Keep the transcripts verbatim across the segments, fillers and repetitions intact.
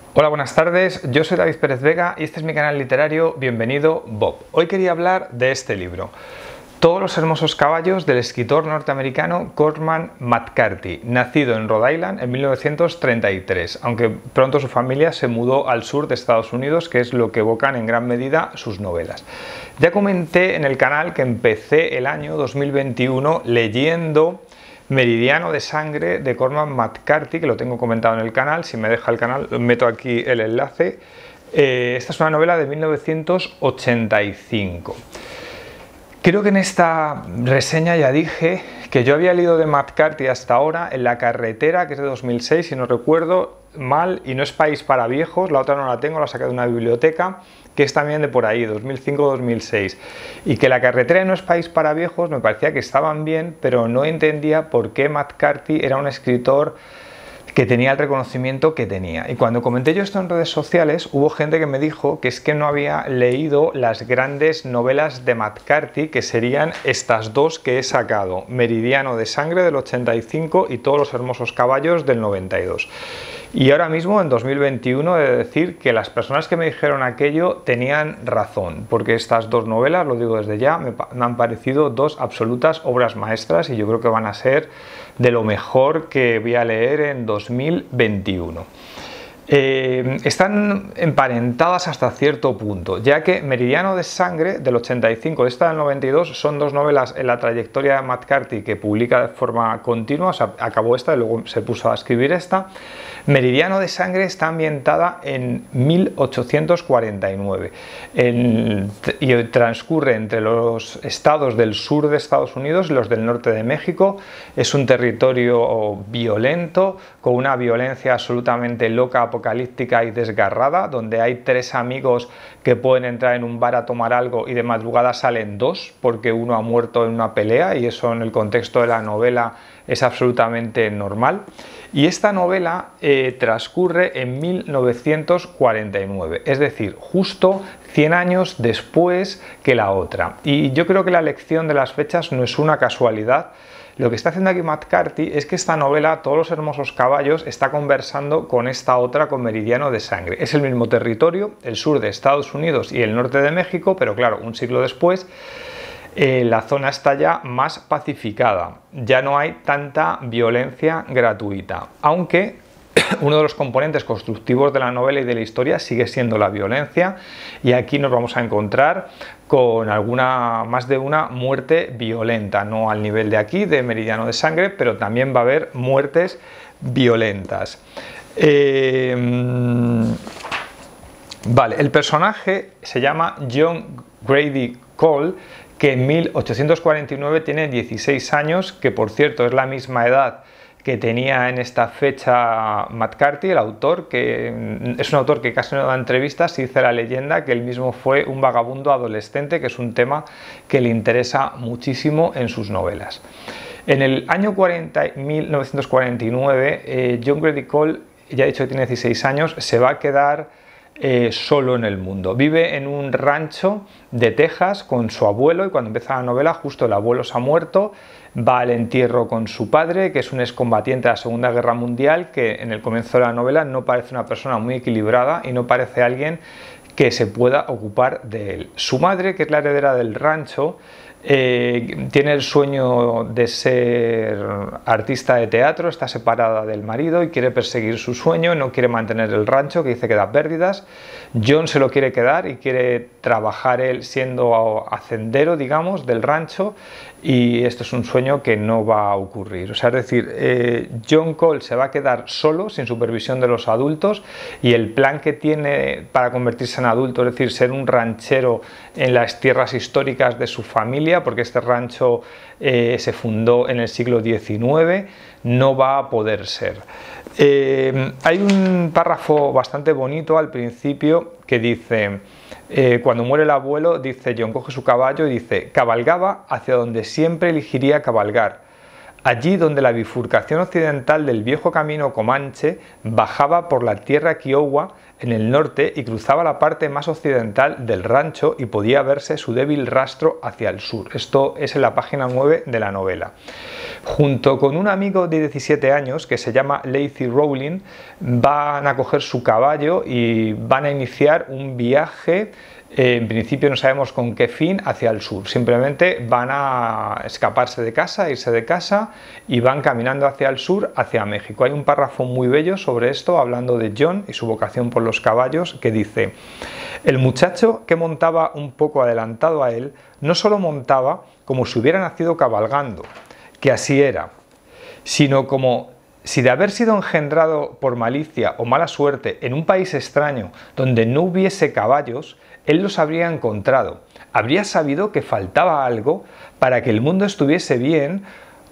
Hola, buenas tardes, yo soy David Pérez Vega y este es mi canal literario Bienvenido Bob. Hoy quería hablar de este libro, Todos los hermosos caballos, del escritor norteamericano Cormac McCarthy, nacido en Rhode Island en mil novecientos treinta y tres, aunque pronto su familia se mudó al sur de Estados Unidos, que es lo que evocan en gran medida sus novelas. Ya comenté en el canal que empecé el año dos mil veintiuno leyendo Meridiano de Sangre de Cormac McCarthy, que lo tengo comentado en el canal. Si me deja el canal meto aquí el enlace. Eh, esta es una novela de mil novecientos ochenta y cinco. Creo que en esta reseña ya dije que yo había leído de McCarthy hasta ahora En la carretera, que es de dos mil seis, si no recuerdo mal, y No es país para viejos, la otra no la tengo, la saqué de una biblioteca, que es también de por ahí, dos mil cinco dos mil seis, y que La carretera y No es país para viejos me parecía que estaban bien, pero no entendía por qué McCarthy era un escritor que tenía el reconocimiento que tenía. Y cuando comenté yo esto en redes sociales, hubo gente que me dijo que es que no había leído las grandes novelas de McCarthy, que serían estas dos que he sacado, Meridiano de Sangre del ochenta y cinco y Todos los hermosos caballos del noventa y dos. Y ahora mismo, en dos mil veintiuno, he de decir que las personas que me dijeron aquello tenían razón, porque estas dos novelas, lo digo desde ya, me, me han parecido dos absolutas obras maestras y yo creo que van a ser de lo mejor que voy a leer en dos mil veintiuno. Eh, están emparentadas hasta cierto punto, ya que Meridiano de Sangre del ochenta y cinco y esta del noventa y dos son dos novelas en la trayectoria de McCarthy que publica de forma continua. O sea, acabó esta y luego se puso a escribir esta. Meridiano de Sangre está ambientada en mil ochocientos cuarenta y nueve en, y transcurre entre los estados del sur de Estados Unidos y los del norte de México. Es un territorio violento, con una violencia absolutamente loca, apocalíptica y desgarrada, donde hay tres amigos que pueden entrar en un bar a tomar algo y de madrugada salen dos porque uno ha muerto en una pelea, y eso en el contexto de la novela es absolutamente normal. Y esta novela eh, transcurre en mil novecientos cuarenta y nueve, es decir, justo cien años después que la otra. Y yo creo que la elección de las fechas no es una casualidad. Lo que está haciendo aquí McCarthy es que esta novela, Todos los hermosos caballos, está conversando con esta otra, con Meridiano de Sangre. Es el mismo territorio, el sur de Estados Unidos y el norte de México, pero claro, un siglo después, eh, la zona está ya más pacificada. Ya no hay tanta violencia gratuita, aunque uno de los componentes constructivos de la novela y de la historia sigue siendo la violencia, y aquí nos vamos a encontrar con alguna, más de una muerte violenta, no al nivel de aquí, de Meridiano de Sangre, pero también va a haber muertes violentas. Eh, vale, el personaje se llama John Grady Cole, que en mil ochocientos cuarenta y nueve tiene dieciséis años, que por cierto es la misma edad que tenía en esta fecha McCarthy, el autor, que es un autor que casi no da entrevistas, y dice la leyenda que él mismo fue un vagabundo adolescente, que es un tema que le interesa muchísimo en sus novelas. En el año mil novecientos cuarenta y nueve, eh, John Grady Cole, ya he dicho que tiene dieciséis años, se va a quedar Eh, solo en el mundo. Vive en un rancho de Texas con su abuelo, y cuando empieza la novela justo el abuelo se ha muerto. Va al entierro con su padre, que es un excombatiente de la Segunda Guerra Mundial, que en el comienzo de la novela no parece una persona muy equilibrada y no parece alguien que se pueda ocupar de él. Su madre, que es la heredera del rancho, Eh, tiene el sueño de ser artista de teatro, está separada del marido y quiere perseguir su sueño, no quiere mantener el rancho, que dice que da pérdidas. John se lo quiere quedar y quiere trabajar él siendo hacendero, digamos, del rancho, y esto es un sueño que no va a ocurrir. O sea, es decir, eh, John Cole se va a quedar solo, sin supervisión de los adultos, y el plan que tiene para convertirse en adulto, es decir, ser un ranchero en las tierras históricas de su familia, porque este rancho eh, se fundó en el siglo diecinueve, no va a poder ser. Eh, hay un párrafo bastante bonito al principio que dice, eh, cuando muere el abuelo, dice John, coge su caballo y dice: cabalgaba hacia donde siempre elegiría cabalgar, allí donde la bifurcación occidental del viejo camino comanche bajaba por la tierra Kiowa en el norte y cruzaba la parte más occidental del rancho y podía verse su débil rastro hacia el sur. Esto es en la página nueve de la novela. Junto con un amigo de diecisiete años que se llama Lacy Rowling, van a coger su caballo y van a iniciar un viaje. En principio no sabemos con qué fin, hacia el sur. Simplemente van a escaparse de casa, irse de casa y van caminando hacia el sur, hacia México. Hay un párrafo muy bello sobre esto, hablando de John y su vocación por los caballos, que dice: el muchacho que montaba un poco adelantado a él, no solo montaba como si hubiera nacido cabalgando, que así era, sino como si de haber sido engendrado por malicia o mala suerte en un país extraño donde no hubiese caballos, él los habría encontrado, habría sabido que faltaba algo para que el mundo estuviese bien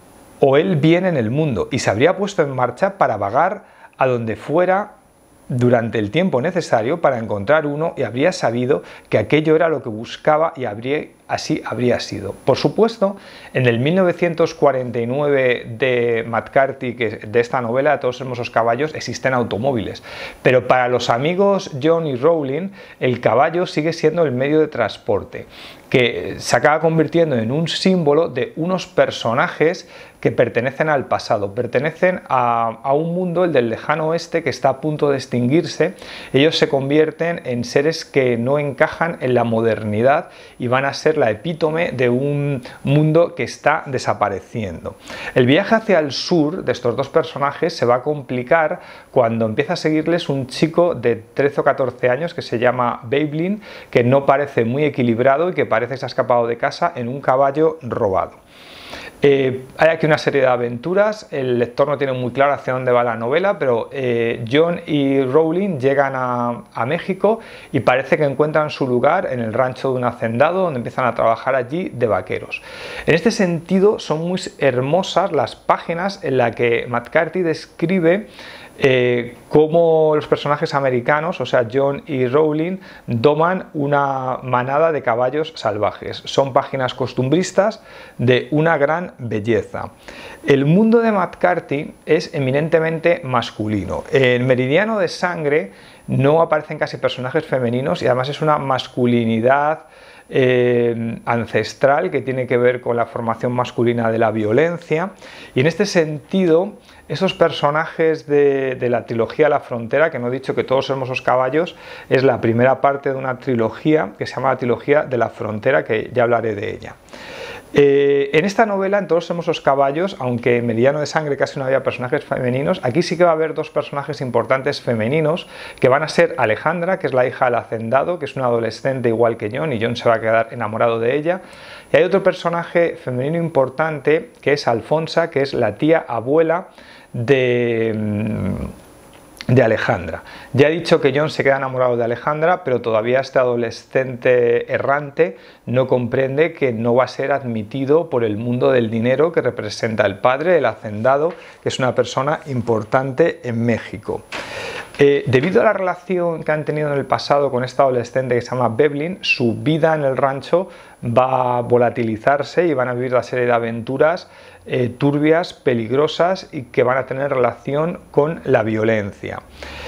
o él bien en el mundo, y se habría puesto en marcha para vagar a donde fuera durante el tiempo necesario para encontrar uno, y habría sabido que aquello era lo que buscaba y habría, así habría sido. Por supuesto, en el mil novecientos cuarenta y nueve de McCarthy, que de esta novela de Todos hermosos caballos, existen automóviles, pero para los amigos John y Rowling el caballo sigue siendo el medio de transporte, que se acaba convirtiendo en un símbolo de unos personajes que pertenecen al pasado, pertenecen a, a un mundo, el del lejano oeste, que está a punto de extinguirse. Ellos se convierten en seres que no encajan en la modernidad y van a ser la epítome de un mundo que está desapareciendo. El viaje hacia el sur de estos dos personajes se va a complicar cuando empieza a seguirles un chico de trece o catorce años que se llama Babelin, que no parece muy equilibrado y que parece que se ha escapado de casa en un caballo robado. Eh, hay aquí una serie de aventuras, el lector no tiene muy claro hacia dónde va la novela, pero eh, John y Rowling llegan a, a México y parece que encuentran su lugar en el rancho de un hacendado, donde empiezan a trabajar allí de vaqueros. En este sentido son muy hermosas las páginas en las que McCarthy describe Eh, cómo los personajes americanos, o sea John y Rowling, doman una manada de caballos salvajes. Son páginas costumbristas de una gran belleza. El mundo de McCarthy es eminentemente masculino. En Meridiano de Sangre no aparecen casi personajes femeninos y además es una masculinidad Eh, ancestral que tiene que ver con la formación masculina de la violencia, y en este sentido esos personajes de, de la trilogía La Frontera, que no he dicho que Todos hermosos caballos es la primera parte de una trilogía que se llama la trilogía de La Frontera, que ya hablaré de ella. Eh, en esta novela, en Todos hermosos caballos, aunque en Meridiano de Sangre casi no había personajes femeninos, aquí sí que va a haber dos personajes importantes femeninos, que van a ser Alejandra, que es la hija del hacendado, que es una adolescente igual que John, y John se va a quedar enamorado de ella. Y hay otro personaje femenino importante, que es Alfonsa, que es la tía abuela de... de Alejandra. Ya he dicho que John se queda enamorado de Alejandra, pero todavía este adolescente errante no comprende que no va a ser admitido por el mundo del dinero que representa el padre, el hacendado, que es una persona importante en México. Eh, debido a la relación que han tenido en el pasado con esta adolescente que se llama Babelin, su vida en el rancho va a volatilizarse y van a vivir una serie de aventuras eh, turbias, peligrosas y que van a tener relación con la violencia.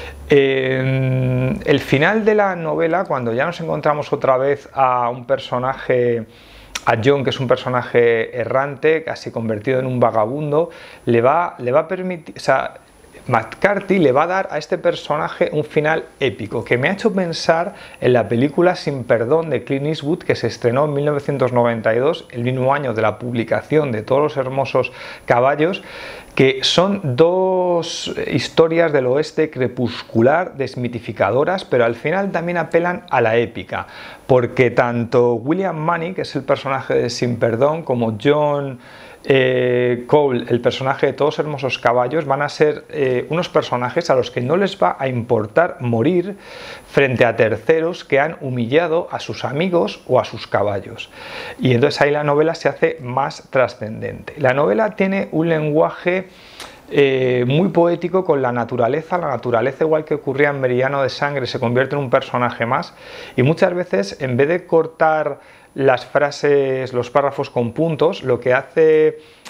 Eh, el final de la novela, cuando ya nos encontramos otra vez a un personaje, a John, que es un personaje errante, casi convertido en un vagabundo, le va, le va a permitir... O sea, McCarthy le va a dar a este personaje un final épico que me ha hecho pensar en la película Sin Perdón de Clint Eastwood, que se estrenó en mil novecientos noventa y dos, el mismo año de la publicación de Todos los hermosos caballos, que son dos historias del oeste crepuscular, desmitificadoras, pero al final también apelan a la épica, porque tanto William Munny, que es el personaje de Sin Perdón, como John Eh, Cole, el personaje de Todos hermosos caballos, van a ser eh, unos personajes a los que no les va a importar morir frente a terceros que han humillado a sus amigos o a sus caballos. Y entonces ahí la novela se hace más trascendente. La novela tiene un lenguaje Eh, muy poético con la naturaleza. La naturaleza, igual que ocurría en Meridiano de Sangre, se convierte en un personaje más, y muchas veces, en vez de cortar las frases, los párrafos con puntos, lo que hace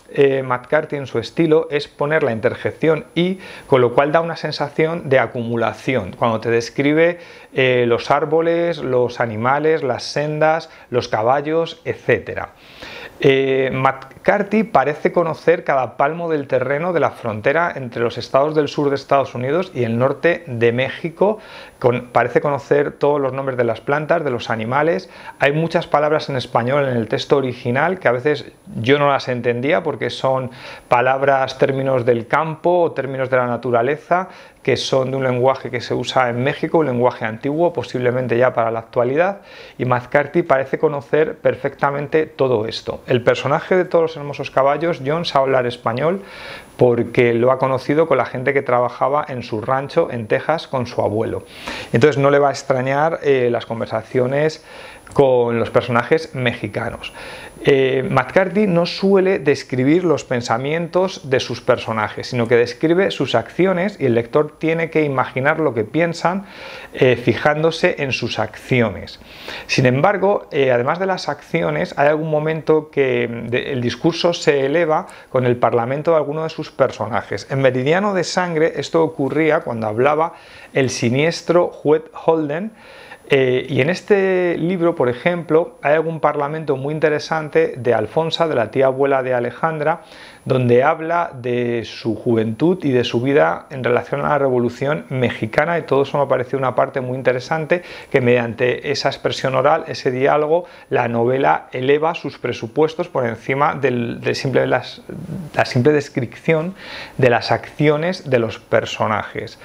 eh, McCarthy en su estilo es poner la interjección y, con lo cual da una sensación de acumulación cuando te describe eh, los árboles, los animales, las sendas, los caballos, etcétera. Eh, McCarthy parece conocer cada palmo del terreno de la frontera entre los estados del sur de Estados Unidos y el norte de México. Con, parece conocer todos los nombres de las plantas, de los animales. Hay muchas palabras en español en el texto original que a veces yo no las entendía porque son palabras, términos del campo o términos de la naturaleza, que son de un lenguaje que se usa en México, un lenguaje antiguo, posiblemente ya para la actualidad, y McCarthy parece conocer perfectamente todo esto. El personaje de Todos los hermosos caballos, John, sabe hablar español porque lo ha conocido con la gente que trabajaba en su rancho en Texas con su abuelo. Entonces no le va a extrañar eh, las conversaciones con los personajes mexicanos. Eh, McCarthy no suele describir los pensamientos de sus personajes, sino que describe sus acciones y el lector tiene que imaginar lo que piensan eh, fijándose en sus acciones. Sin embargo, eh, además de las acciones, hay algún momento que de, el discurso se eleva con el parlamento de alguno de sus personajes. En Meridiano de Sangre esto ocurría cuando hablaba el siniestro juez Holden. Eh, y en este libro, por ejemplo, hay algún parlamento muy interesante de Alfonsa, de la tía abuela de Alejandra, donde habla de su juventud y de su vida en relación a la Revolución Mexicana, y todo eso me pareció una parte muy interesante, que mediante esa expresión oral, ese diálogo, la novela eleva sus presupuestos por encima del, de simple, las, la simple descripción de las acciones de los personajes.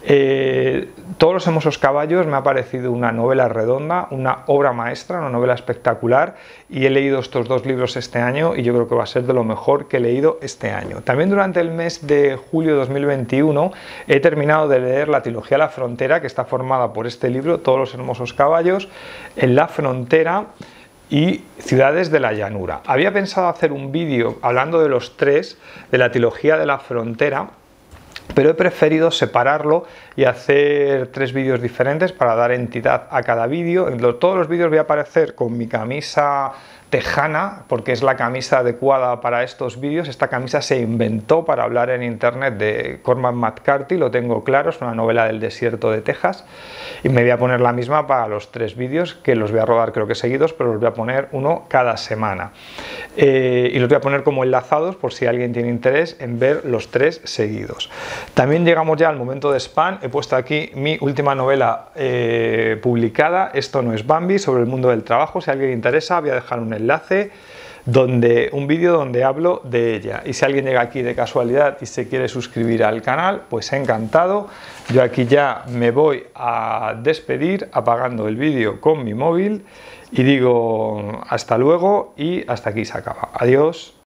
Eh, Todos los hermosos caballos me ha parecido una novela redonda, una obra maestra, una novela espectacular, y he leído estos dos libros este año y yo creo que va a ser de lo mejor que he leído este año. También durante el mes de julio de dos mil veintiuno he terminado de leer la trilogía La Frontera, que está formada por este libro, Todos los hermosos caballos, En la frontera y Ciudades de la llanura. Había pensado hacer un vídeo hablando de los tres de la trilogía de La Frontera, pero he preferido separarlo y hacer tres vídeos diferentes para dar entidad a cada vídeo. En todos los vídeos voy a aparecer con mi camisa tejana, porque es la camisa adecuada para estos vídeos. Esta camisa se inventó para hablar en internet de Cormac McCarthy, lo tengo claro, es una novela del desierto de Texas, y me voy a poner la misma para los tres vídeos, que los voy a rodar creo que seguidos, pero los voy a poner uno cada semana. Eh, y los voy a poner como enlazados por si alguien tiene interés en ver los tres seguidos. También llegamos ya al momento de spam. He puesto aquí mi última novela eh, publicada, Esto no es Bambi, sobre el mundo del trabajo. Si a alguien le interesa, voy a dejar un enlace, donde un vídeo donde hablo de ella, y si alguien llega aquí de casualidad y se quiere suscribir al canal, pues encantado. Yo aquí ya me voy a despedir apagando el vídeo con mi móvil y digo hasta luego, y hasta aquí se acaba. Adiós.